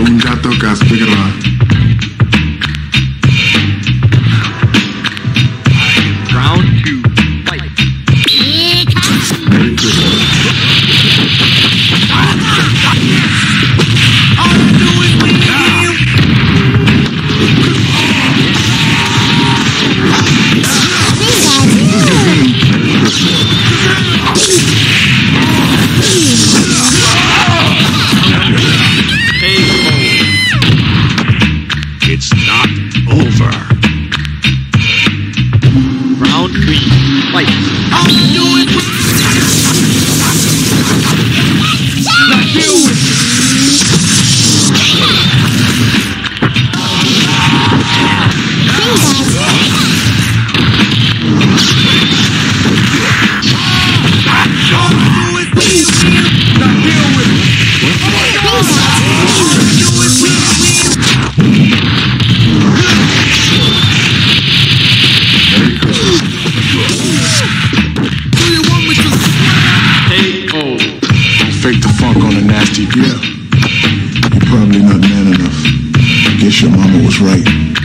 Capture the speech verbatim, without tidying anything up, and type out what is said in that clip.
un gato Caspigra. Round two, fight. Merry Christmas. It's not over. Round three, fight. Fake the funk on a nasty, yeah. You're probably not man enough. Guess your mama was right.